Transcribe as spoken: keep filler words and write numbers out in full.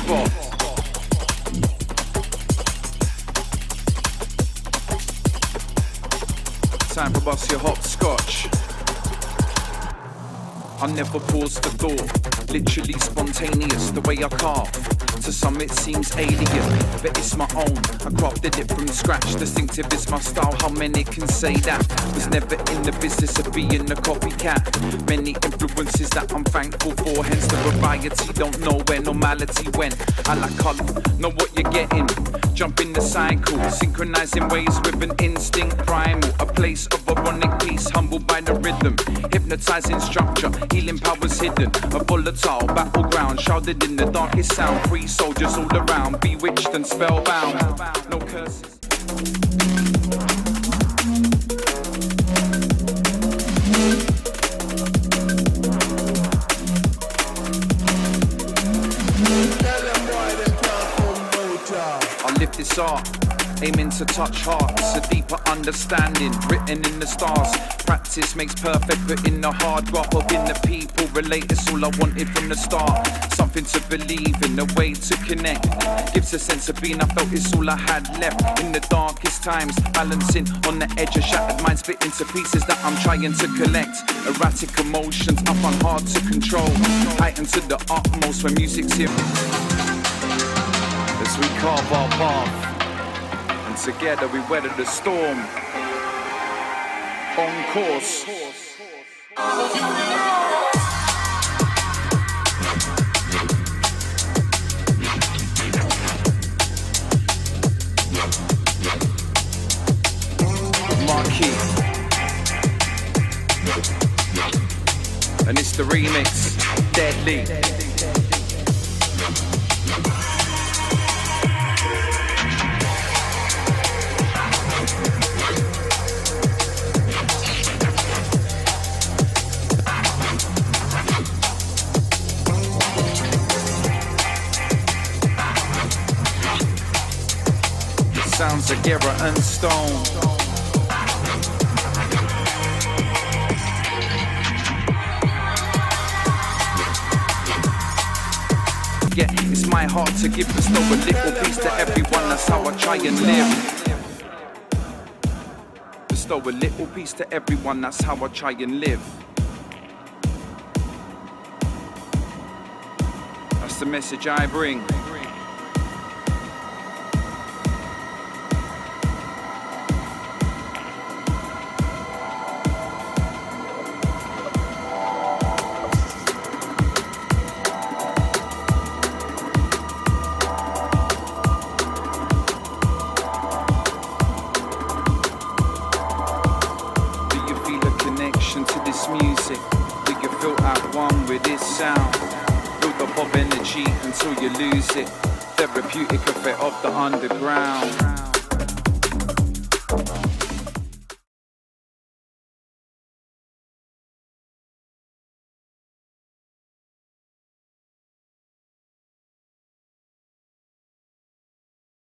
spot. Time for bust your hopscotch. I never pause for thought, literally spontaneous, the way I carve. To some it seems alien, but it's my own. I crafted it from scratch, distinctive is my style. How many can say that? Was never in the business of being a copycat. Many influences that I'm thankful for, hence the variety. Don't know where normality went. I like colour, know what you're getting. Jump in the cycle, synchronizing ways with an instinct primal. A place of ironic peace, humbled by the rhythm. Hypnotizing structure, healing powers hidden. A volatile battleground, shrouded in the darkest sound. Free soldiers all around, bewitched and spellbound. No curses. I live this art, aiming to touch hearts. A deeper understanding, written in the stars. Practice makes perfect, but in the hard graft of in the people. Relate, it's all I wanted from the start. Something to believe in, a way to connect. Gives a sense of being, I felt it's all I had left. In the darkest times, balancing on the edge of shattered minds, split into pieces that I'm trying to collect. Erratic emotions, up and hard to control. Heightened to the utmost when music's here. As we carve our path, and together we weather the storm. On course. Marquee. And it's the remix, Deadly. Sounds of Guerra and Stone. Yeah, it's my heart to give, bestow a little piece to everyone. That's how I try and live. Bestow a little piece to everyone. That's how I try and live. That's the message I bring. Until you lose it, therapeutic effect of the underground.